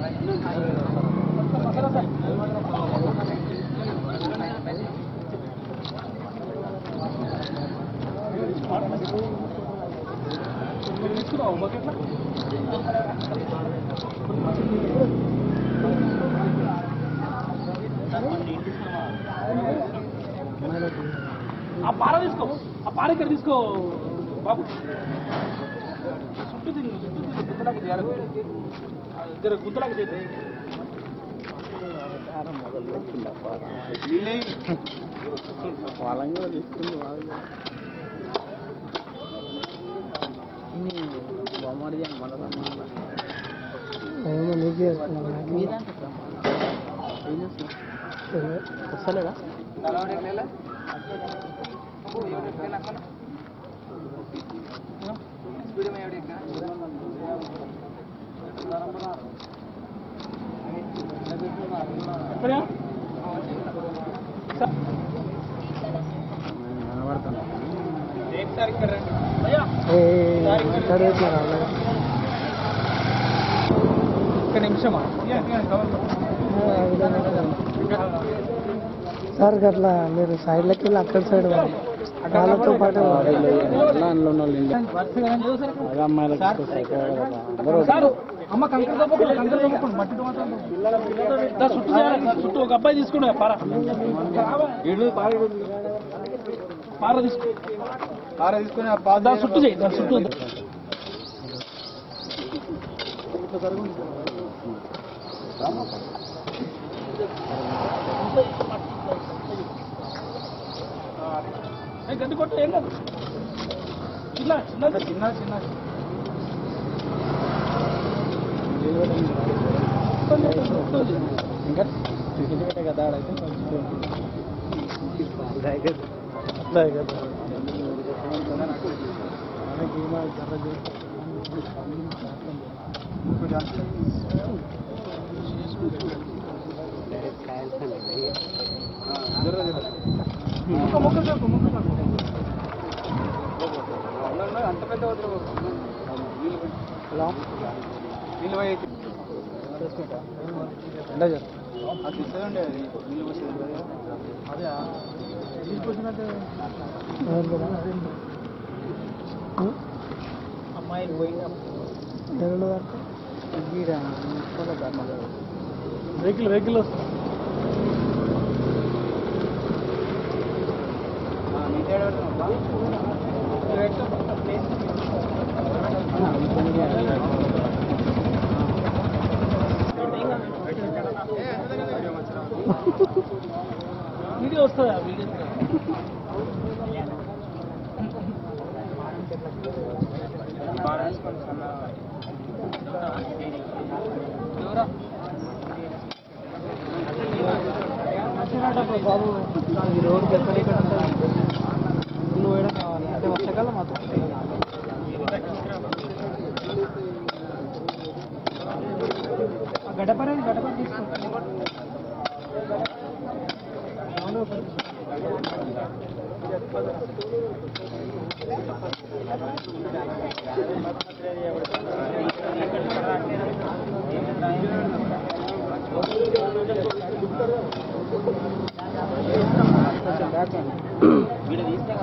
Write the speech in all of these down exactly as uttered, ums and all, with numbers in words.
ఆ పార తీసుకో, ఆ పార ఇక్కడ తీసుకో బాబు. చుట్టూ తిరిగి చుట్టూ తిరిగి గుద్దలాగా చేయాలి, జర గుద్దలాగా చేయాలి. వాళ్ళని కూడా తీసుకుంది వాళ్ళు బొమ్మడి మన వస్తలేదా ఒక్క నిమిషమా సార్ అట్లా మీరు సైడ్లకి వెళ్ళి అక్కడ సైడ్ వాళ్ళతో పాటు అమ్మ కంకర చుట్టూ ఒక అబ్బాయి తీసుకున్నా పార పార తీసుకు పార తీసుకుని దాని చుట్టూ చేయి, దాని చుట్టూ గడ్డి కొట్టు ఏం కాదు, చిన్న చిన్న చిన్న చిన్న ఇంకా క్రికెట్ కదా ఆడైతే అంత పెద్ద నీళ్ళు పోయి అదే తీసుకొచ్చినట్టు అమ్మాయిలు పోయినా వెహికల్ వెహికల్ వస్తుంది వీడియో వస్తుందా వీడియో బాబు ఈ రోడ్కి ఎక్కడ ఇక్కడ నువ్వు వేయడం కావాలి అంటే వర్షాకాలం మాత్రం గడపరే గడప తీసుకో వీడు తీస్తే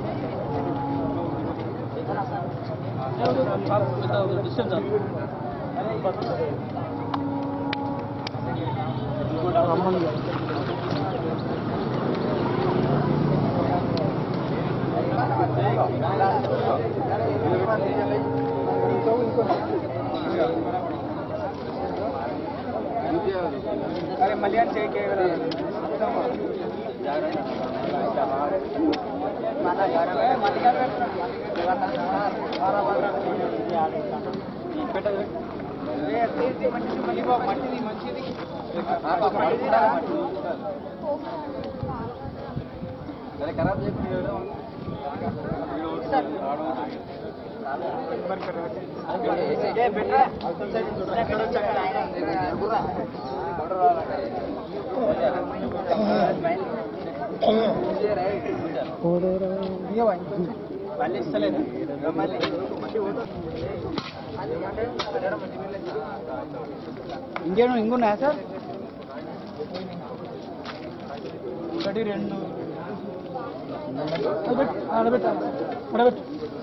డిస్టెన్స్ अरे मलियान चाहिए మంచిది మంచిది ఖరాబ్ మళ్ళీ ఇస్తలేదు మళ్ళీ ఇంకేమో ఇంకున్నాయా సార్? ఒకటి రెండు ఆడబెట్టు ఆడబెట్టు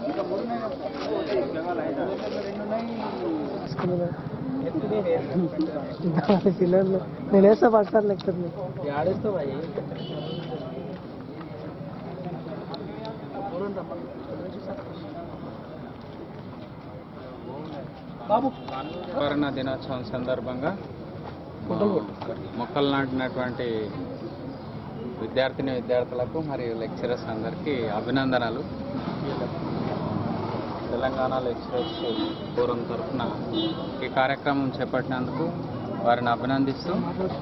పిల్లలు నేను వేస్తా పడతారు లెక్కలు ఆడేస్తావు బాబు. పర్యావరణ దినోత్సవం సందర్భంగా మొక్కలు నాటినటువంటి విద్యార్థిని విద్యార్థులకు మరియు లెక్చరర్స్ అందరికీ అభినందనలు. తెలంగాణ లెక్చరర్స్ ఫోరం తరఫున ఈ కార్యక్రమం చేపట్టినందుకు వారిని అభినందిస్తూ,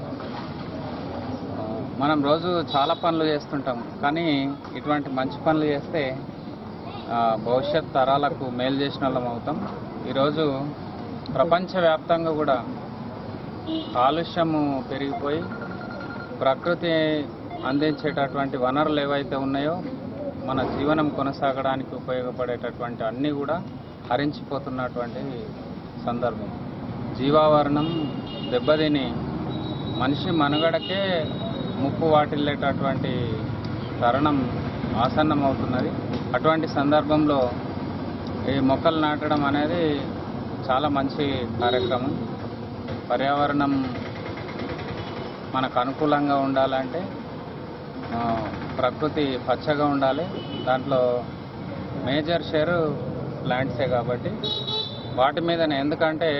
మనం రోజు చాలా పనులు చేస్తుంటాం కానీ ఇటువంటి మంచి పనులు చేస్తే భవిష్యత్ తరాలకు మేలు చేసిన వాళ్ళం అవుతాం. ఈరోజు ప్రపంచవ్యాప్తంగా కూడా కాలుష్యము పెరిగిపోయి ప్రకృతి అందించేటటువంటి వనరులు ఏవైతే ఉన్నాయో మన జీవనం కొనసాగడానికి ఉపయోగపడేటటువంటి అన్నీ కూడా హరించిపోతున్నటువంటి సందర్భం. జీవావరణం దెబ్బతిని మనిషి మనుగడకే ముప్పు వాటిల్లేటటువంటి తరుణం ఆసన్నమవుతున్నది. అటువంటి సందర్భంలో ఈ మొక్కలు నాటడం అనేది చాలా మంచి కార్యక్రమం. పర్యావరణం మనకు అనుకూలంగా ఉండాలంటే ప్రకృతి పచ్చగా ఉండాలి. దాంట్లో మేజర్ షేరు ప్లాంట్సే కాబట్టి వాటి మీదనే, ఎందుకంటే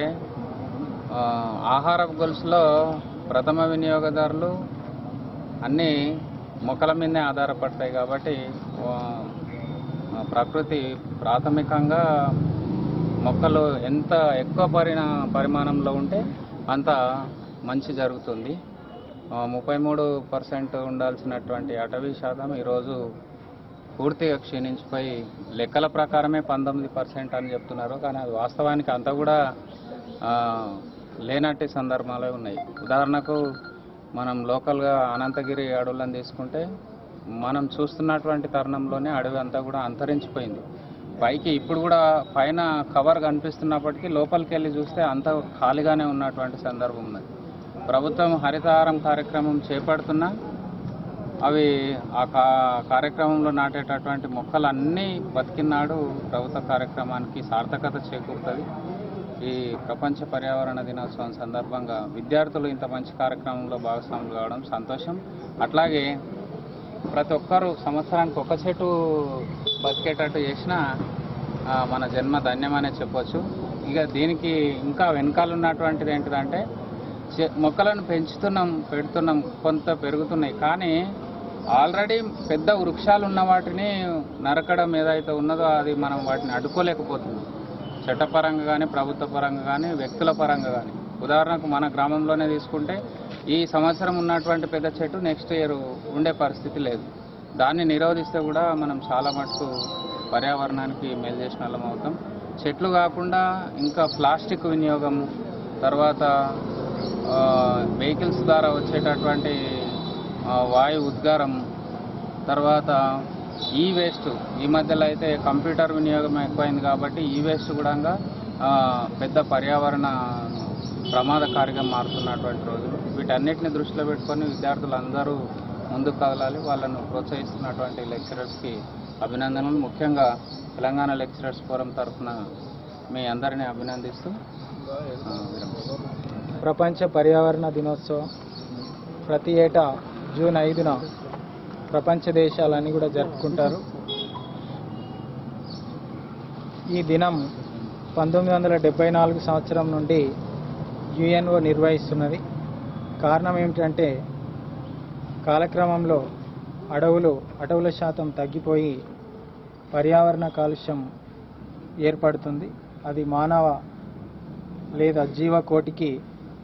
ఆహార గొలుసులో ప్రథమ వినియోగదారులు అన్నీ మొక్కల మీదనే ఆధారపడతాయి కాబట్టి ప్రకృతి ప్రాథమికంగా మొక్కలు ఎంత ఎక్కువ పరిణా పరిమాణంలో ఉంటే అంత మంచి జరుగుతుంది. ముప్పై మూడు పర్సెంట్ ఉండాల్సినటువంటి అటవీ శాతం ఈరోజు పూర్తిగా క్షీణించిపోయి లెక్కల ప్రకారమే పంతొమ్మిది పర్సెంట్ అని చెప్తున్నారు. కానీ అది వాస్తవానికి అంతా కూడా లేనట్టి సందర్భాలే ఉన్నాయి. ఉదాహరణకు మనం లోకల్గా అనంతగిరి అడవులను తీసుకుంటే మనం చూస్తున్నటువంటి తరుణంలోనే అడవి అంతా కూడా అంతరించిపోయింది. పైకి ఇప్పుడు కూడా పైన కవర్ కనిపిస్తున్నప్పటికీ లోపలికి వెళ్ళి చూస్తే అంత ఖాళీగానే ఉన్నటువంటి సందర్భం ఉన్నది. ప్రభుత్వం హరితహారం కార్యక్రమం చేపడుతున్నా అవి ఆ కార్యక్రమంలో నాటేటటువంటి మొక్కలన్నీ బతికినాడు ప్రభుత్వ కార్యక్రమానికి సార్థకత చేకూరుతుంది. ఈ ప్రపంచ పర్యావరణ దినోత్సవం సందర్భంగా విద్యార్థులు ఇంత మంచి కార్యక్రమంలో భాగస్వాములు కావడం సంతోషం. అట్లాగే ప్రతి ఒక్కరూ సంవత్సరానికి ఒక చెట్టు బతికేటట్టు చేసినా మన జన్మ ధన్యమనే చెప్పొచ్చు. ఇక దీనికి ఇంకా వెనకాల ఉన్నటువంటిది ఏంటిదంటే మొక్కలను పెంచుతున్నాం, పెడుతున్నాం, కొంత పెరుగుతున్నాయి. కానీ ఆల్రెడీ పెద్ద వృక్షాలు ఉన్న వాటిని నరకడం ఏదైతే ఉన్నదో అది మనం వాటిని అడ్డుకోలేకపోతున్నాం. చట్టపరంగా కానీ ప్రభుత్వ పరంగా కానీ వ్యక్తుల పరంగా కానీ. ఉదాహరణకు మన గ్రామంలోనే తీసుకుంటే ఈ సంవత్సరం ఉన్నటువంటి పెద్ద చెట్టు నెక్స్ట్ ఇయర్ ఉండే పరిస్థితి లేదు. దాన్ని నిరోధిస్తే కూడా మనం చాలా మటుకు పర్యావరణానికి మేలు చేసిన వాళ్ళం అవుతాం. చెట్లు కాకుండా ఇంకా ప్లాస్టిక్ వినియోగం, తర్వాత వెహికల్స్ ద్వారా వచ్చేటటువంటి వాయు ఉద్గారం, తర్వాత ఈ వేస్ట్, ఈ మధ్యలో అయితే కంప్యూటర్ వినియోగం ఎక్కువైంది కాబట్టి ఈ వేస్ట్ కూడా పెద్ద పర్యావరణ ప్రమాదకారిగా మారుతున్నటువంటి రోజులు. వీటన్నిటిని దృష్టిలో పెట్టుకొని విద్యార్థులు అందరూ ముందుకు కదలాలి. వాళ్ళను ప్రోత్సహిస్తున్నటువంటి లెక్చరర్స్కి అభినందనలు. ముఖ్యంగా తెలంగాణ లెక్చరర్స్ ఫోరం తరఫున మీ అందరినీ అభినందిస్తూ ప్రపంచ పర్యావరణ దినోత్సవం ప్రతి ఏటా జూన్ ఐదున ప్రపంచ దేశాలన్నీ కూడా జరుపుకుంటారు. ఈ దినం పంతొమ్మిది వందల డెబ్బై నాలుగు సంవత్సరం నుండి యుఎన్ఓ నిర్వహిస్తున్నది. కారణం ఏమిటంటే కాలక్రమంలో అడవులు అడవుల శాతం తగ్గిపోయి పర్యావరణ కాలుష్యం ఏర్పడుతుంది. అది మానవ లేదా జీవకోటికి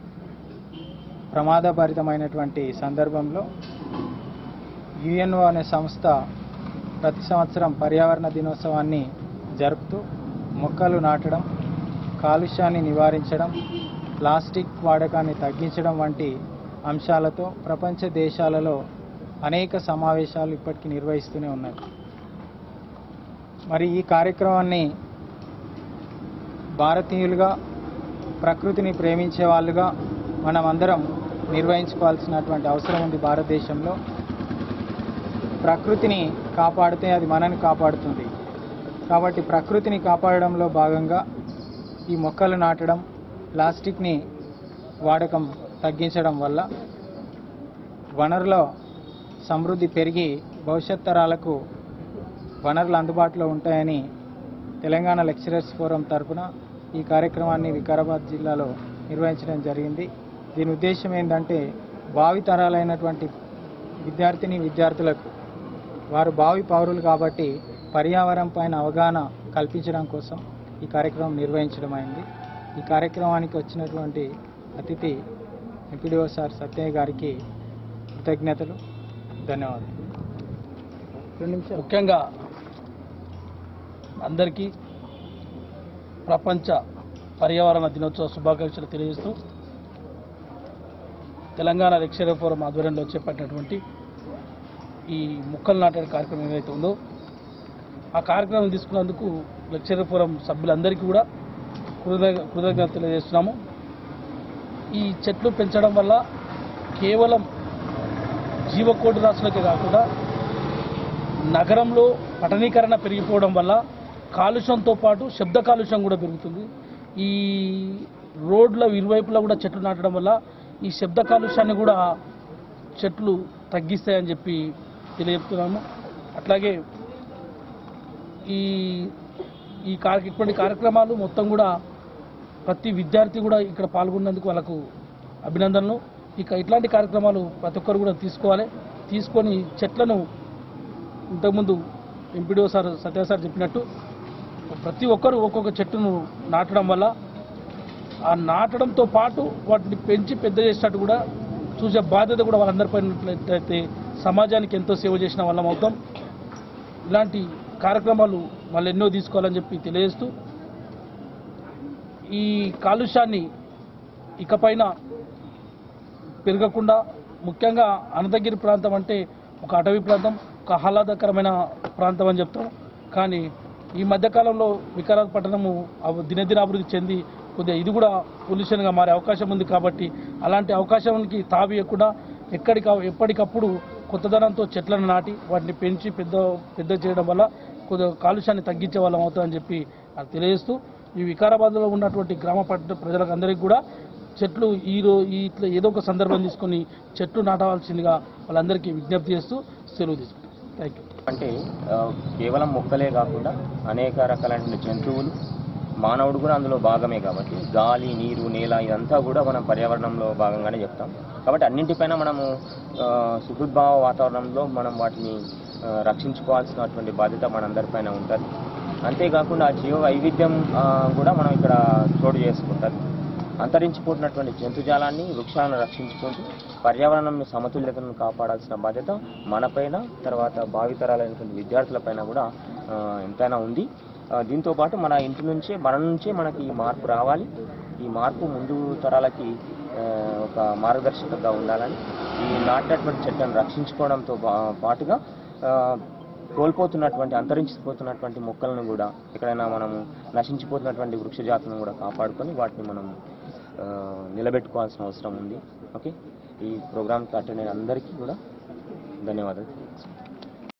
ప్రమాదభరితమైనటువంటి సందర్భంలో యుఎన్ఓ అనే సంస్థ ప్రతి సంవత్సరం పర్యావరణ దినోత్సవాన్ని జరుపుతూ మొక్కలు నాటడం, కాలుష్యాన్ని నివారించడం, ప్లాస్టిక్ వాడకాన్ని తగ్గించడం వంటి అంశాలతో ప్రపంచ దేశాలలో అనేక సమావేశాలు ఇప్పటికీ నిర్వహిస్తూనే ఉన్నాయి. మరి ఈ కార్యక్రమాన్ని భారతీయులుగా, ప్రకృతిని ప్రేమించే వాళ్ళుగా మనం అందరం నిర్వహించుకోవాల్సినటువంటి అవసరం ఉంది. భారతదేశంలో ప్రకృతిని కాపాడితే అది మనని కాపాడుతుంది. కాబట్టి ప్రకృతిని కాపాడడంలో భాగంగా ఈ మొక్కలు నాటడం, ప్లాస్టిక్ని వాడకం తగ్గించడం వల్ల వనరుల సమృద్ధి పెరిగి భవిష్యత్ తరాలకు వనరులు అందుబాటులో ఉంటాయని తెలంగాణ లెక్చరర్స్ ఫోరం తరఫున ఈ కార్యక్రమాన్ని వికారాబాద్ జిల్లాలో నిర్వహించడం జరిగింది. దీని ఉద్దేశం ఏంటంటే భావి తరాలైనటువంటి విద్యార్థిని విద్యార్థులకు వారు భావి పౌరులు కాబట్టి పర్యావరణం పైన అవగాహన కల్పించడం కోసం ఈ కార్యక్రమం నిర్వహించడం అయింది. ఈ కార్యక్రమానికి వచ్చినటువంటి అతిథి ఎంపీడీఓ సార్ సత్యయ్య గారికి కృతజ్ఞతలు, ధన్యవాదాలు. రెండు నిమిషాలు. ముఖ్యంగా అందరికీ ప్రపంచ పర్యావరణ దినోత్సవ శుభాకాంక్షలు తెలియజేస్తూ తెలంగాణ లెక్చరర్ ఫోరం ఆధ్వర్యంలో చేపట్టినటువంటి ఈ మొక్కలు నాటే కార్యక్రమం ఏదైతే ఉందో ఆ కార్యక్రమం తీసుకున్నందుకు లెక్చరర్ ఫోరం సభ్యులందరికీ కూడా కృతజ్ఞ కృతజ్ఞత తెలియజేస్తున్నాము. ఈ చెట్లు పెంచడం వల్ల కేవలం జీవకోటి రాశులకే కాకుండా నగరంలో పట్టణీకరణ పెరిగిపోవడం వల్ల కాలుష్యంతో పాటు శబ్ద కాలుష్యం కూడా పెరుగుతుంది. ఈ రోడ్ల ఇరువైపులా కూడా చెట్లు నాటడం వల్ల ఈ శబ్ద కాలుష్యాన్ని కూడా చెట్లు తగ్గిస్తాయని చెప్పి తెలియజెప్తున్నాము. అట్లాగే ఈ ఈ కార్య ఇటువంటి కార్యక్రమాలు మొత్తం కూడా ప్రతి విద్యార్థి కూడా ఇక్కడ పాల్గొన్నందుకు వాళ్ళకు అభినందనలు. ఇక ఇట్లాంటి కార్యక్రమాలు ప్రతి ఒక్కరు కూడా తీసుకోవాలి. తీసుకొని చెట్లను ఇంతకుముందు ఎంపీడీఓ సార్ సత్య సార్ చెప్పినట్టు ప్రతి ఒక్కరు ఒక్కొక్క చెట్టును నాటడం వల్ల ఆ నాటడంతో పాటు వాటిని పెంచి పెద్ద చేసినట్టు కూడా చూసే బాధ్యత కూడా వాళ్ళందరిపై ఉన్నట్లయితే సమాజానికి ఎంతో సేవ చేసిన వాళ్ళం అవుతాం. ఇలాంటి కార్యక్రమాలు వాళ్ళు ఎన్నో తీసుకోవాలని చెప్పి తెలియజేస్తూ ఈ కాలుష్యాన్ని ఇకపైన పెరగకుండా, ముఖ్యంగా అనంతగిరి ప్రాంతం అంటే ఒక అటవీ ప్రాంతం, ఒక ఆహ్లాదకరమైన ప్రాంతం అని చెప్తాం. కానీ ఈ మధ్యకాలంలో వికారాబాద్ పట్టణము దినదిన అభివృద్ధి చెంది కొద్దిగా ఇది కూడా పొల్యూషన్గా మారే అవకాశం ఉంది. కాబట్టి అలాంటి అవకాశానికి తావియకుండా ఎక్కడిక ఎప్పటికప్పుడు కొత్తదనంతో చెట్లను నాటి వాటిని పెంచి పెద్ద పెద్ద చేయడం వల్ల కొద్దిగా కాలుష్యాన్ని తగ్గించే వాళ్ళం అవుతామని చెప్పి అది తెలియజేస్తూ ఈ వికారాబాద్లో ఉన్నటువంటి గ్రామ పట్టణ ప్రజలకు అందరికీ కూడా చెట్లు ఈ రో ఈ ఇట్లా ఏదో ఒక సందర్భం తీసుకొని చెట్లు నాటవలసిందిగా వాళ్ళందరికీ విజ్ఞప్తి చేస్తూ సెలవు తీసుకుంటాం. Thank you. అంటే కేవలం మొక్కలే కాకుండా అనేక రకాలైన జంతువులు, మానవుడు కూడా అందులో భాగమే. కాబట్టి గాలి, నీరు, నేల ఇదంతా కూడా మనం పర్యావరణంలో భాగంగానే చెప్తాం. కాబట్టి అన్నింటిపైన మనము సుహృద్భావ వాతావరణంలో మనం వాటిని రక్షించుకోవాల్సినటువంటి బాధ్యత మనందరిపైన ఉంటుంది. అంతేకాకుండా జీవ వైవిధ్యం కూడా మనం ఇక్కడ చోటు చేసుకుంటుంది. అంతరించిపోతున్నటువంటి జంతుజాలాన్ని, వృక్షాలను రక్షించుకుంటూ పర్యావరణం సమతుల్యతను కాపాడాల్సిన బాధ్యత మనపైన, తర్వాత భావితరాలైనటువంటి విద్యార్థులపైన కూడా ఎంతైనా ఉంది. దీంతోపాటు మన ఇంటి నుంచే మన నుంచే మనకి ఈ మార్పు రావాలి. ఈ మార్పు ముందు తరాలకి ఒక మార్గదర్శకంగా ఉండాలని ఈ నాటినటువంటి చెట్లను రక్షించుకోవడంతో పాటుగా కోల్పోతున్నటువంటి అంతరించిపోతున్నటువంటి మొక్కలను కూడా, ఎక్కడైనా మనము నశించిపోతున్నటువంటి వృక్ష జాతులను కూడా కాపాడుకొని వాటిని మనం నిలబెట్టుకోవాల్సిన అవసరం ఉంది. ఓకే, ఈ ప్రోగ్రామ్కి అటెండ్ అయిన అందరికీ కూడా ధన్యవాదాలు.